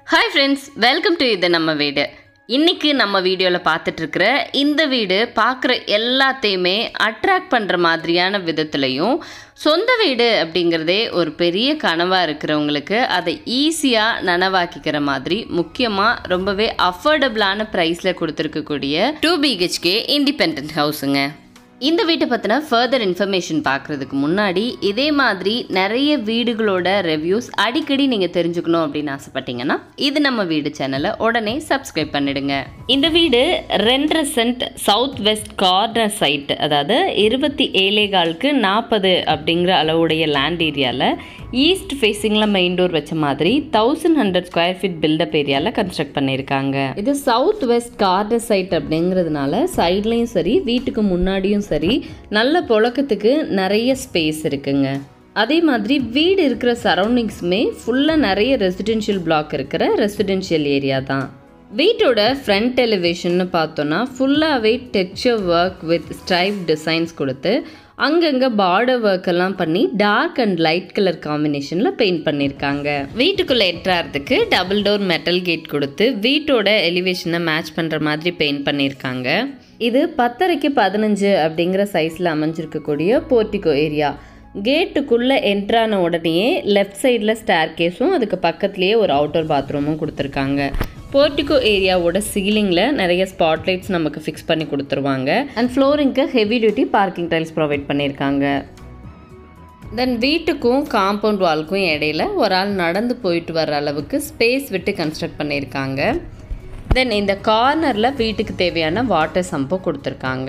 Hi friends, welcome to இது நம்ம வீடு. இன்னைக்கு நம்ம வீடியோல பார்த்துட்டு இருக்கிற இந்த வீடு பார்க்குற எல்லாத்தையுமே அட்ராக்ட் பண்ற மாதிரியான விதத்திலையும் சொந்த வீடு அப்படிங்கிறதே ஒரு பெரிய கனவா இருக்கிறவங்களுக்கு அதை ஈஸியா நனவாக்கிக்கிற மாதிரி முக்கியமா ரொம்பவே அஃபோர்டபிளான பிரைஸ்ல கொடுத்துருக்கக்கூடிய 2 BHK இண்டிபெண்டன்ட் ஹவுஸுங்க. இந்த வீட்டை பற்றின ஃபர்தர் இன்ஃபர்மேஷன் பார்க்குறதுக்கு முன்னாடி இதே மாதிரி நிறைய வீடுகளோட ரிவ்யூஸ் அடிக்கடி நீங்கள் தெரிஞ்சுக்கணும் அப்படின்னு ஆசைப்பட்டீங்கன்னா இது நம்ம வீடு சேனலை உடனே சப்ஸ்கிரைப் பண்ணிடுங்க. இந்த வீடு 2.5 cent south west corner side, அதாவது 27.40 அப்படிங்கிற அளவுடைய லேண்ட் ஏரியாவில் ஈஸ்ட் ஃபேஸிங்கில் மெயின் டோர் வச்ச மாதிரி 1100 ஸ்கொயர் ஃபீட் பில்டப் ஏரியாவில் கன்ஸ்ட்ரக்ட் பண்ணியிருக்காங்க. இது சவுத் வெஸ்ட் கார்னர் சைட் அப்படிங்கிறதுனால சைட்லேயும் சரி வீட்டுக்கு முன்னாடியும் சரி நல்ல புழக்கத்துக்கு நிறைய ஸ்பேஸ் இருக்குங்க. அதே மாதிரி வீடு இருக்கிற சரௌண்டிங்ஸுமே ஃபுல்லாக நிறைய ரெசிடென்ஷியல் பிளாக் இருக்கிற ரெசிடென்ஷியல் ஏரியா தான். வீட்டோட ஃப்ரண்ட் எலிவேஷன்னு பார்த்தோன்னா ஃபுல்லாகவே texture work with stripe designs கொடுத்து அங்கங்கே பார்டர் ஒர்க் எல்லாம் பண்ணி டார்க் அண்ட் லைட் கலர் காம்பினேஷனில் பெயிண்ட் பண்ணியிருக்காங்க. வீட்டுக்குள்ளே என்ட்ராகிறதுக்கு டபுள் டோர் மெட்டல் கேட் கொடுத்து வீட்டோட எலிவேஷனை மேட்ச் பண்ணுற மாதிரி பெயிண்ட் பண்ணியிருக்காங்க. இது 10x15 அப்படிங்கிற சைஸில் அமைஞ்சிருக்கக்கூடிய போர்டிகோ ஏரியா. கேட்டுக்குள்ளே என்ட்ரான உடனேயே லெஃப்ட் சைடில் ஸ்டேர் கேஸும் அதுக்கு பக்கத்துலேயே ஒரு அவுட்டர் பாத்ரூமும் கொடுத்துருக்காங்க. போர்டிகோ ஏரியாவோட சீலிங்கில் நிறைய ஸ்பாட்லைட்ஸ் நமக்கு ஃபிக்ஸ் பண்ணி கொடுத்துருவாங்க. அண்ட் ஃப்ளோரிங்க்கு heavy duty parking tiles provide பண்ணியிருக்காங்க. தென் வீட்டுக்கும் காம்பவுண்ட் வால்க்கும் இடையில ஒரு ஆள் நடந்து போயிட்டு வர அளவுக்கு ஸ்பேஸ் விட்டு கன்ஸ்ட்ரக்ட் பண்ணியிருக்காங்க. தென் இந்த கார்னரில் வீட்டுக்கு தேவையான வாட்டர் சம்பும் கொடுத்துருக்காங்க.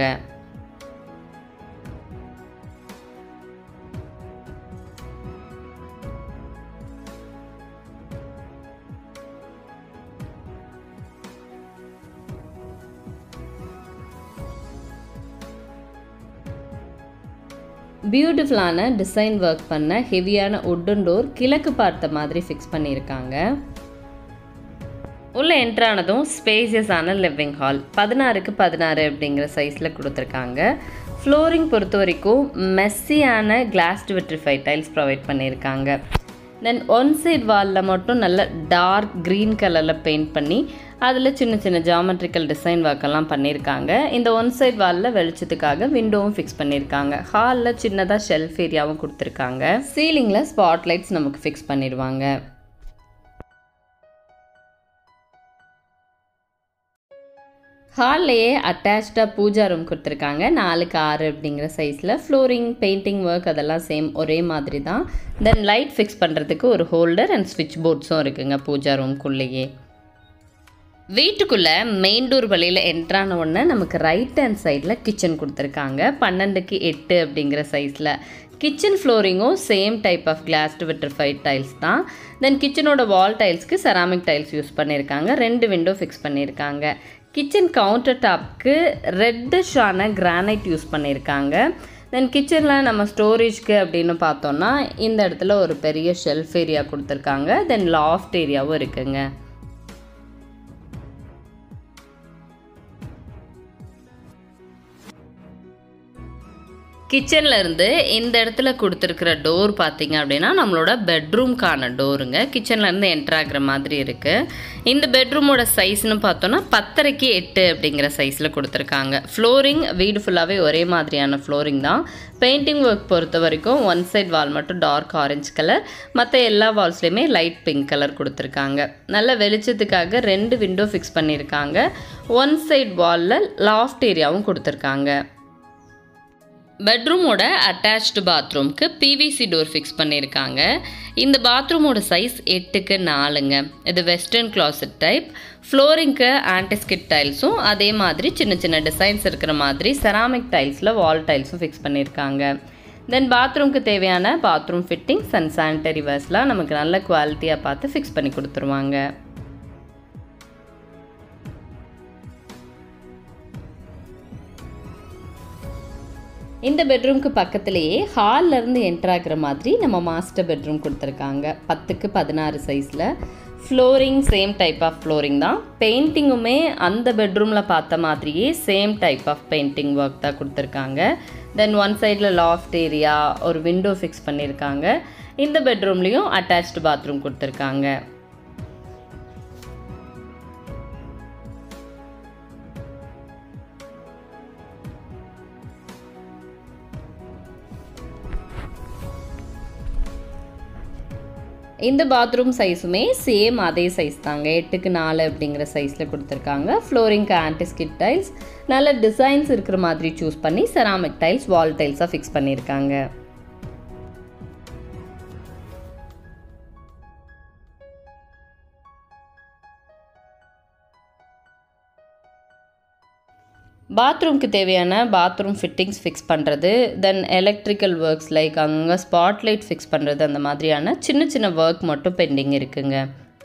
பியூட்டிஃபுல்லான டிசைன் ஒர்க் பண்ண ஹெவியான உட்டன் டோர் கிழக்கு பார்த்த மாதிரி ஃபிக்ஸ் பண்ணியிருக்காங்க. உள்ளே என்ட்ரானதும் ஸ்பேசியஸான லிவிங் ஹால் 16x16 அப்படிங்கிற சைஸில் கொடுத்துருக்காங்க. ஃப்ளோரிங் பொறுத்த வரைக்கும் மெஸ்ஸியான கிளாஸ்டு விட்ரிஃபைட் டைல்ஸ் ப்ரொவைட் பண்ணியிருக்காங்க. தென் ஒன் சைட் வாலில் மட்டும் நல்ல டார்க் க்ரீன் கலரில் பெயிண்ட் பண்ணி அதில் சின்ன சின்ன ஜாமெட்ரிக்கல் டிசைன் ஒர்க்கெல்லாம் பண்ணியிருக்காங்க. இந்த ஒன் சைட் வாலில் வெளிச்சத்துக்காக விண்டோவும் ஃபிக்ஸ் பண்ணியிருக்காங்க. ஹாலில் சின்னதாக ஷெல்ஃப் ஏரியாவும் கொடுத்துருக்காங்க. சீலிங்கில் ஸ்பாட்லைட்ஸ் நமக்கு ஃபிக்ஸ் பண்ணிடுவாங்க. ஹால்லையே அட்டாச்சாக பூஜா ரூம் கொடுத்துருக்காங்க. 4x6 அப்படிங்கிற சைஸில் ஃப்ளோரிங் பெயிண்டிங் ஒர்க் அதெல்லாம் சேம் ஒரே மாதிரி தான். தென் லைட் ஃபிக்ஸ் பண்ணுறதுக்கு ஒரு ஹோல்டர் அண்ட் ஸ்விட்ச் போர்ட்ஸும் இருக்குங்க பூஜா ரூம்குள்ளேயே. வீட்டுக்குள்ளே மெயின் டோர் வழியில் என்ட்ரான உடனே நமக்கு ரைட் ஹேண்ட் சைடில் கிச்சன் கொடுத்துருக்காங்க. 12x8 அப்படிங்கிற சைஸில். கிச்சன் ஃப்ளோரிங்கும் same type of glazed vitrified tiles தான். தென் கிச்சனோட வால் டைல்ஸ்க்கு செராமிக் டைல்ஸ் யூஸ் பண்ணியிருக்காங்க. 2 விண்டோ ஃபிக்ஸ் பண்ணியிருக்காங்க. கிச்சன் கவுண்டர் டாப்க்கு ரெட்டிஷான கிரானைட் யூஸ் பண்ணியிருக்காங்க. தென் கிச்சனில் நம்ம ஸ்டோரேஜ்க்கு அப்படின்னு பார்த்தோன்னா இந்த இடத்துல ஒரு பெரிய ஷெல்ஃப் ஏரியா கொடுத்துருக்காங்க. தென் லாஃப்ட் ஏரியாவும் இருக்குங்க. கிச்சனில் இருந்து இந்த இடத்துல கொடுத்துருக்கிற டோர் பார்த்திங்க அப்படின்னா நம்மளோட பெட்ரூம்க்கான டோருங்க. கிச்சன்லேருந்து என்ட்ராகிற மாதிரி இருக்குது. இந்த பெட்ரூமோட சைஸ்னு பார்த்தோன்னா 10x8 அப்படிங்கிற சைஸில் கொடுத்துருக்காங்க. ஃப்ளோரிங் வீடு ஃபுல்லாகவே ஒரே மாதிரியான ஃப்ளோரிங் தான். பெயிண்டிங் ஒர்க் பொறுத்த வரைக்கும் ஒன் சைட் வால் மட்டும் டார்க் ஆரஞ்சு கலர், மற்ற எல்லா வால்ஸ்லேயுமே லைட் பிங்க் கலர் கொடுத்துருக்காங்க. நல்ல வெளிச்சத்துக்காக 2 விண்டோ ஃபிக்ஸ் பண்ணியிருக்காங்க. ஒன் சைட் வாலில் லாஃப்ட் ஏரியாவும் கொடுத்துருக்காங்க. பெட்ரூமோட அட்டாச்டு பாத்ரூம்க்கு பிவிசி டோர் ஃபிக்ஸ் பண்ணியிருக்காங்க. இந்த பாத்ரூமோட சைஸ் 8x4ங்க. இது வெஸ்டர்ன் கிளாசட் டைப். ஃப்ளோரிங்க்கு ஆன்டிஸ்கிட் டைல்ஸும் அதே மாதிரி சின்ன சின்ன டிசைன்ஸ் இருக்கிற மாதிரி செராமிக் டைல்ஸில் வால் டைல்ஸும் ஃபிக்ஸ் பண்ணியிருக்காங்க. தென் பாத்ரூம்க்கு தேவையான பாத்ரூம் ஃபிட்டிங்ஸ் அண்ட் சானிட்டரி வேர்ஸ்லாம் நமக்கு நல்ல குவாலிட்டியாக பார்த்து ஃபிக்ஸ் பண்ணி கொடுத்துருவாங்க. இந்த பெட்ரூம்க்கு பக்கத்துலேயே ஹால்லேருந்து என்ட்ராகிற மாதிரி நம்ம மாஸ்டர் பெட்ரூம் கொடுத்துருக்காங்க. 10x16 சைஸில். Flooring same type of flooring தான். பெயிண்டிங்குமே அந்த பெட்ரூமில் பார்த்த மாதிரியே same type of painting work தான் கொடுத்துருக்காங்க. தென் ஒன் சைடில் லாஃப்ட் ஏரியா ஒரு விண்டோ ஃபிக்ஸ் பண்ணியிருக்காங்க. இந்த பெட்ரூம்லேயும் அட்டாச்டு பாத்ரூம் கொடுத்துருக்காங்க. இந்த பாத்ரூம் சைஸுமே சேம் அதே சைஸ் தாங்க, 8x4 அப்படிங்கிற சைஸில் கொடுத்துருக்காங்க. ஃப்ளோரிங்க்கு ஆன்டிஸ்கிட் டைல்ஸ், நல்ல டிசைன்ஸ் இருக்கிற மாதிரி சூஸ் பண்ணி செராமிக் டைல்ஸ், வால் டைல்ஸாக ஃபிக்ஸ் பண்ணியிருக்காங்க. பாத்ரூம்க்கு தேவையான பாத்ரூம் ஃபிட்டிங்ஸ் ஃபிக்ஸ் பண்ணுறது, தென் எலக்ட்ரிக்கல் ஒர்க்ஸ் லைக் அங்கே ஸ்பாட்லைட் ஃபிக்ஸ் பண்ணுறது, அந்த மாதிரியான சின்ன சின்ன ஒர்க் மட்டும் பெண்டிங் இருக்குங்க.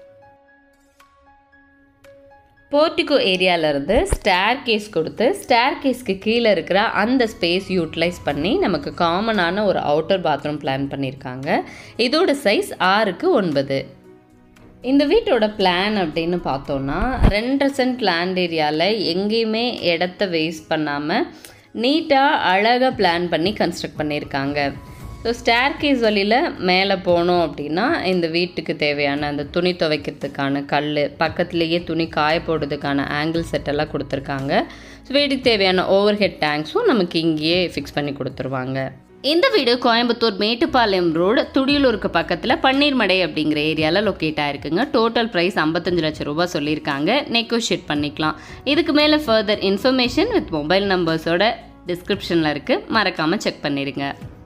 போர்ட்டிகோ ஏரியாவிலேருந்து ஸ்டேர் கேஸ் கொடுத்து ஸ்டேர் கேஸ்க்கு கீழே இருக்கிற அந்த ஸ்பேஸ் யூட்டிலைஸ் பண்ணி நமக்கு காமனான ஒரு அவுட்டர் பாத்ரூம் பிளான் பண்ணியிருக்காங்க. இதோட சைஸ் 6x9. இந்த வீட்டோட பிளான் அப்படின்னு பார்த்தோன்னா 2.5 சென்ட் லேண்ட் ஏரியாவில் எங்கேயுமே இடத்த வேஸ்ட் பண்ணாமல் நீட்டாக அழகாக பிளான் பண்ணி கன்ஸ்ட்ரக்ட் பண்ணியிருக்காங்க. ஸோ ஸ்டேர் கேஸ் வழியில் மேலே போனோம் அப்படின்னா இந்த வீட்டுக்கு தேவையான அந்த துணி துவைக்கிறதுக்கான கல், பக்கத்துலேயே துணி காய போடுறதுக்கான ஆங்கிள் செட்டெல்லாம் கொடுத்துருக்காங்க. ஸோ வீட்டுக்கு தேவையான ஓவர் ஹெட் டேங்க்ஸும் நமக்கு இங்கேயே ஃபிக்ஸ் பண்ணி கொடுத்துருவாங்க. இந்த வீடு கோயம்புத்தூர் மேட்டுப்பாளையம் ரோடு துடியலூருக்கு பக்கத்தில் பன்னீர்மடை அப்படிங்கிற ஏரியாவில் லொக்கேட் ஆகிருக்குங்க. டோட்டல் ப்ரைஸ் 55 லட்சம் ரூபாய் சொல்லியிருக்காங்க. நெகோஷியேட் பண்ணிக்கலாம். இதுக்கு மேலே ஃபர்தர் இன்ஃபர்மேஷன் வித் மொபைல் நம்பர்ஸோட டிஸ்கிரிப்ஷனில் இருக்குது, மறக்காமல் செக் பண்ணிடுங்க.